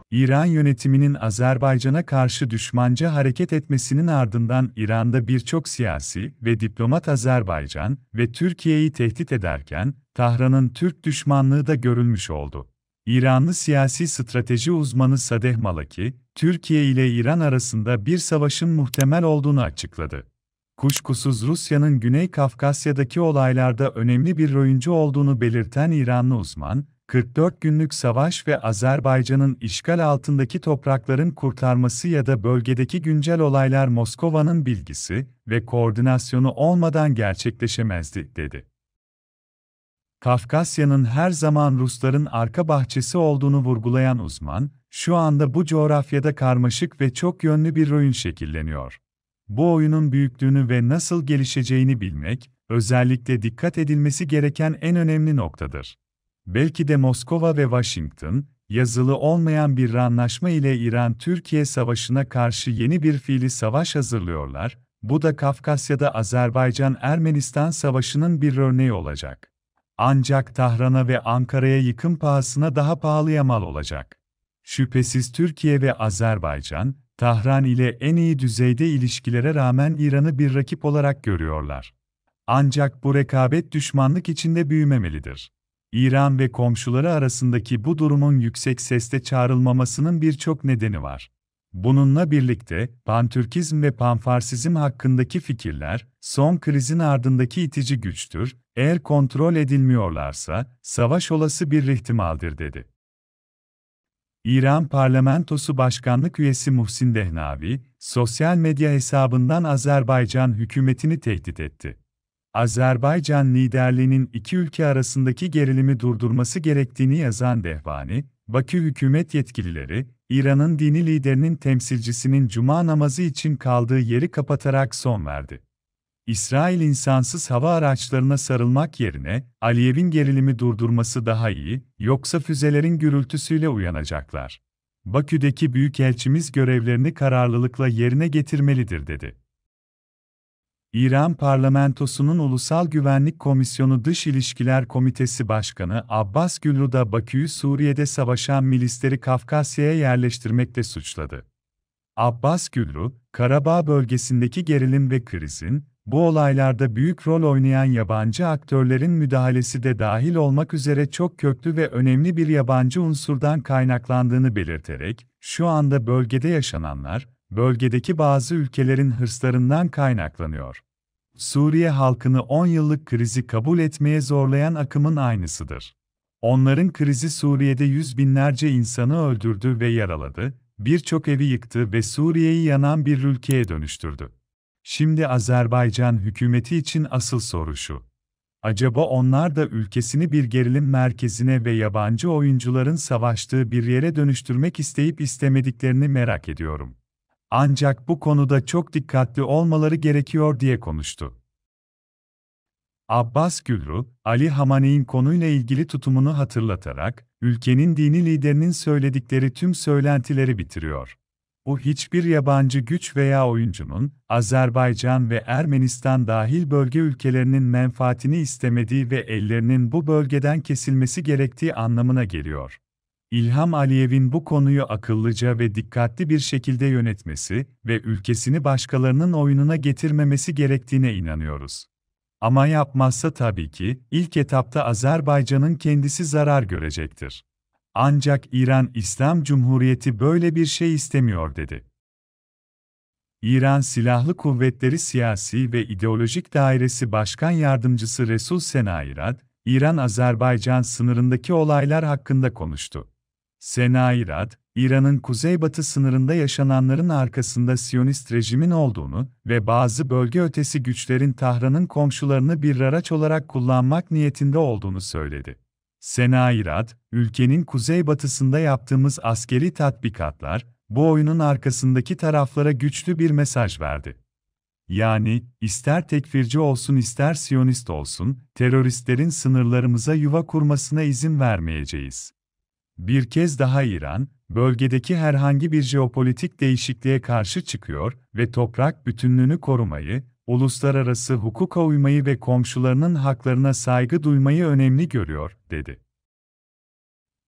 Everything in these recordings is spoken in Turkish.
İran yönetiminin Azerbaycan'a karşı düşmanca hareket etmesinin ardından İran'da birçok siyasi ve diplomat Azerbaycan ve Türkiye'yi tehdit ederken, Tahran'ın Türk düşmanlığı da görülmüş oldu. İranlı siyasi strateji uzmanı Sadeh Malaki, Türkiye ile İran arasında bir savaşın muhtemel olduğunu açıkladı. Kuşkusuz Rusya'nın Güney Kafkasya'daki olaylarda önemli bir oyuncu olduğunu belirten İranlı uzman, 44 günlük savaş ve Azerbaycan'ın işgal altındaki toprakların kurtarması ya da bölgedeki güncel olaylar Moskova'nın bilgisi ve koordinasyonu olmadan gerçekleşemezdi, dedi. Kafkasya'nın her zaman Rusların arka bahçesi olduğunu vurgulayan uzman, şu anda bu coğrafyada karmaşık ve çok yönlü bir oyun şekilleniyor. Bu oyunun büyüklüğünü ve nasıl gelişeceğini bilmek, özellikle dikkat edilmesi gereken en önemli noktadır. Belki de Moskova ve Washington, yazılı olmayan bir anlaşma ile İran-Türkiye savaşına karşı yeni bir fiili savaş hazırlıyorlar, bu da Kafkasya'da Azerbaycan-Ermenistan savaşının bir örneği olacak. Ancak Tahran'a ve Ankara'ya yıkım pahasına daha pahalıya mal olacak. Şüphesiz Türkiye ve Azerbaycan, Tahran ile en iyi düzeyde ilişkilere rağmen İran'ı bir rakip olarak görüyorlar. Ancak bu rekabet düşmanlık içinde büyümemelidir. İran ve komşuları arasındaki bu durumun yüksek sesle çağrılmamasının birçok nedeni var. Bununla birlikte, Pantürkizm ve Panfarsizm hakkındaki fikirler, son krizin ardındaki itici güçtür, eğer kontrol edilmiyorlarsa, savaş olası bir ihtimaldir, dedi. İran Parlamentosu Başkanlık Üyesi Muhsin Dehnavi, sosyal medya hesabından Azerbaycan hükümetini tehdit etti. Azerbaycan liderliğinin iki ülke arasındaki gerilimi durdurması gerektiğini yazan Dehvani, Bakü hükümet yetkilileri, İran'ın dini liderinin temsilcisinin cuma namazı için kaldığı yeri kapatarak son verdi. İsrail insansız hava araçlarına sarılmak yerine, Aliyev'in gerilimi durdurması daha iyi, yoksa füzelerin gürültüsüyle uyanacaklar. Bakü'deki büyükelçimiz görevlerini kararlılıkla yerine getirmelidir, dedi. İran Parlamentosu'nun Ulusal Güvenlik Komisyonu Dış İlişkiler Komitesi Başkanı Abbas Gülru da Bakü'yü Suriye'de savaşan milisleri Kafkasya'ya yerleştirmekle suçladı. Abbas Gülru, Karabağ bölgesindeki gerilim ve krizin, bu olaylarda büyük rol oynayan yabancı aktörlerin müdahalesi de dahil olmak üzere çok köklü ve önemli bir yabancı unsurdan kaynaklandığını belirterek, şu anda bölgede yaşananlar, bölgedeki bazı ülkelerin hırslarından kaynaklanıyor. Suriye halkını 10 yıllık krizi kabul etmeye zorlayan akımın aynısıdır. Onların krizi Suriye'de yüz binlerce insanı öldürdü ve yaraladı, birçok evi yıktı ve Suriye'yi yanan bir ülkeye dönüştürdü. Şimdi Azerbaycan hükümeti için asıl soru şu: acaba onlar da ülkesini bir gerilim merkezine ve yabancı oyuncuların savaştığı bir yere dönüştürmek isteyip istemediklerini merak ediyorum. Ancak bu konuda çok dikkatli olmaları gerekiyor, diye konuştu. Abbas Gülru, Ali Hamaney'in konuyla ilgili tutumunu hatırlatarak, ülkenin dini liderinin söyledikleri tüm söylentileri bitiriyor. Bu hiçbir yabancı güç veya oyuncunun, Azerbaycan ve Ermenistan dahil bölge ülkelerinin menfaatini istemediği ve ellerinin bu bölgeden kesilmesi gerektiği anlamına geliyor. İlham Aliyev'in bu konuyu akıllıca ve dikkatli bir şekilde yönetmesi ve ülkesini başkalarının oyununa getirmemesi gerektiğine inanıyoruz. Ama yapmazsa tabii ki, ilk etapta Azerbaycan'ın kendisi zarar görecektir. Ancak İran İslam Cumhuriyeti böyle bir şey istemiyor, dedi. İran Silahlı Kuvvetleri Siyasi ve İdeolojik Dairesi Başkan Yardımcısı Resul Senayirad, İran-Azerbaycan sınırındaki olaylar hakkında konuştu. Senayirad, İran'ın kuzeybatı sınırında yaşananların arkasında Siyonist rejimin olduğunu ve bazı bölge ötesi güçlerin Tahran'ın komşularını bir araç olarak kullanmak niyetinde olduğunu söyledi. Senayirad, ülkenin kuzeybatısında yaptığımız askeri tatbikatlar, bu oyunun arkasındaki taraflara güçlü bir mesaj verdi. Yani, ister tekfirci olsun ister Siyonist olsun, teröristlerin sınırlarımıza yuva kurmasına izin vermeyeceğiz. Bir kez daha İran, bölgedeki herhangi bir jeopolitik değişikliğe karşı çıkıyor ve toprak bütünlüğünü korumayı, uluslararası hukuka uymayı ve komşularının haklarına saygı duymayı önemli görüyor, dedi.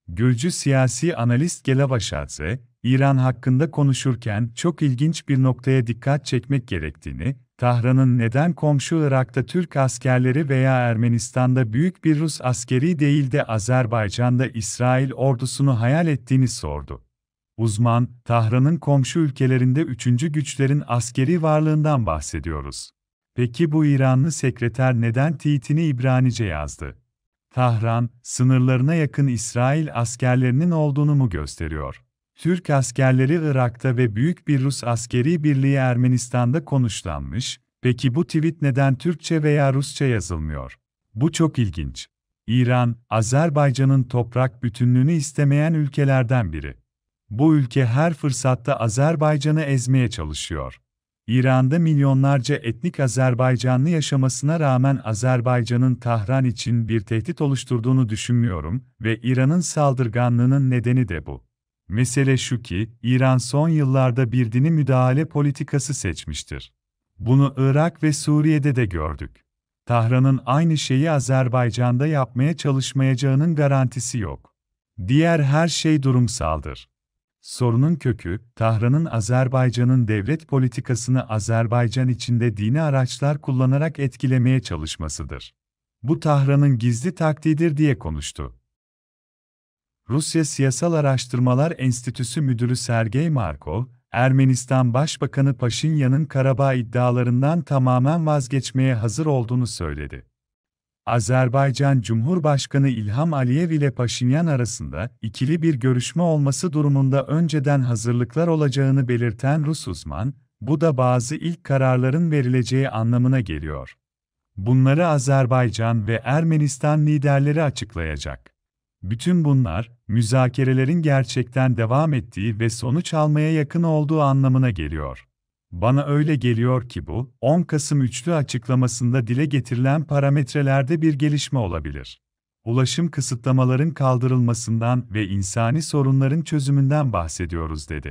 Gürcü siyasi analist Gelabashadze, İran hakkında konuşurken çok ilginç bir noktaya dikkat çekmek gerektiğini, Tahran'ın neden komşu Irak'ta Türk askerleri veya Ermenistan'da büyük bir Rus askeri değil de Azerbaycan'da İsrail ordusunu hayal ettiğini sordu. Uzman, Tahran'ın komşu ülkelerinde üçüncü güçlerin askeri varlığından bahsediyoruz. Peki bu İranlı sekreter neden tweetini İbranice yazdı? Tahran, sınırlarına yakın İsrail askerlerinin olduğunu mu gösteriyor? Türk askerleri Irak'ta ve büyük bir Rus askeri birliği Ermenistan'da konuşlanmış, peki bu tweet neden Türkçe veya Rusça yazılmıyor? Bu çok ilginç. İran, Azerbaycan'ın toprak bütünlüğünü istemeyen ülkelerden biri. Bu ülke her fırsatta Azerbaycan'ı ezmeye çalışıyor. İran'da milyonlarca etnik Azerbaycanlı yaşamasına rağmen Azerbaycan'ın Tahran için bir tehdit oluşturduğunu düşünmüyorum ve İran'ın saldırganlığının nedeni de bu. Mesele şu ki, İran son yıllarda bir dini müdahale politikası seçmiştir. Bunu Irak ve Suriye'de de gördük. Tahran'ın aynı şeyi Azerbaycan'da yapmaya çalışmayacağının garantisi yok. Diğer her şey durumsaldır. Sorunun kökü, Tahran'ın Azerbaycan'ın devlet politikasını Azerbaycan içinde dini araçlar kullanarak etkilemeye çalışmasıdır. Bu Tahran'ın gizli taktiğidir diye konuştu. Rusya Siyasal Araştırmalar Enstitüsü Müdürü Sergey Markov, Ermenistan Başbakanı Paşinyan'ın Karabağ iddialarından tamamen vazgeçmeye hazır olduğunu söyledi. Azerbaycan Cumhurbaşkanı İlham Aliyev ile Paşinyan arasında ikili bir görüşme olması durumunda önceden hazırlıklar olacağını belirten Rus uzman, bu da bazı ilk kararların verileceği anlamına geliyor. Bunları Azerbaycan ve Ermenistan liderleri açıklayacak. Bütün bunlar, müzakerelerin gerçekten devam ettiği ve sonuç almaya yakın olduğu anlamına geliyor. Bana öyle geliyor ki bu, 10 Kasım üçlü açıklamasında dile getirilen parametrelerde bir gelişme olabilir. Ulaşım kısıtlamaların kaldırılmasından ve insani sorunların çözümünden bahsediyoruz dedi.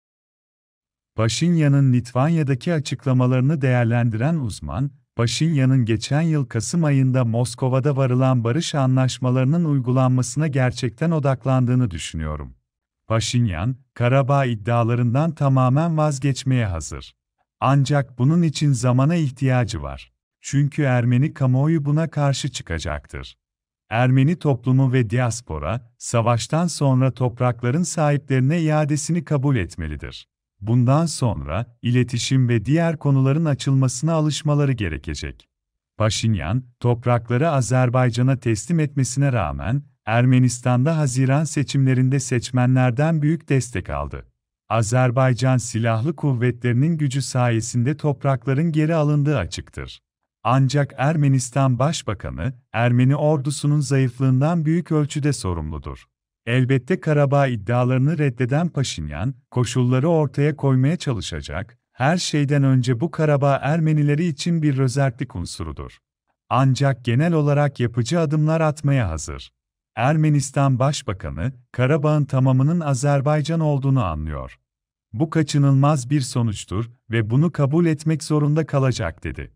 Paşinyan'ın Litvanya'daki açıklamalarını değerlendiren uzman, Paşinyan'ın geçen yıl Kasım ayında Moskova'da varılan barış anlaşmalarının uygulanmasına gerçekten odaklandığını düşünüyorum. Paşinyan, Karabağ iddialarından tamamen vazgeçmeye hazır. Ancak bunun için zamana ihtiyacı var. Çünkü Ermeni kamuoyu buna karşı çıkacaktır. Ermeni toplumu ve diaspora, savaştan sonra toprakların sahiplerine iadesini kabul etmelidir. Bundan sonra, iletişim ve diğer konuların açılmasına alışmaları gerekecek. Paşinyan, toprakları Azerbaycan'a teslim etmesine rağmen, Ermenistan'da Haziran seçimlerinde seçmenlerden büyük destek aldı. Azerbaycan Silahlı Kuvvetleri'nin gücü sayesinde toprakların geri alındığı açıktır. Ancak Ermenistan Başbakanı, Ermeni ordusunun zayıflığından büyük ölçüde sorumludur. Elbette Karabağ iddialarını reddeden Paşinyan, koşulları ortaya koymaya çalışacak, her şeyden önce bu Karabağ Ermenileri için bir rösertlik unsurudur. Ancak genel olarak yapıcı adımlar atmaya hazır. Ermenistan Başbakanı, Karabağ'ın tamamının Azerbaycan olduğunu anlıyor. Bu kaçınılmaz bir sonuçtur ve bunu kabul etmek zorunda kalacak dedi.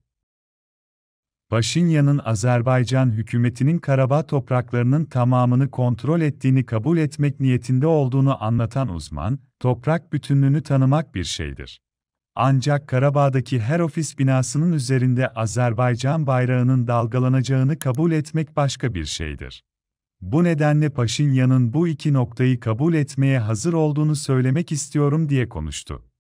Paşinyan'ın Azerbaycan hükümetinin Karabağ topraklarının tamamını kontrol ettiğini kabul etmek niyetinde olduğunu anlatan uzman, toprak bütünlüğünü tanımak bir şeydir. Ancak Karabağ'daki her ofis binasının üzerinde Azerbaycan bayrağının dalgalanacağını kabul etmek başka bir şeydir. Bu nedenle Paşinyan'ın bu iki noktayı kabul etmeye hazır olduğunu söylemek istiyorum diye konuştu.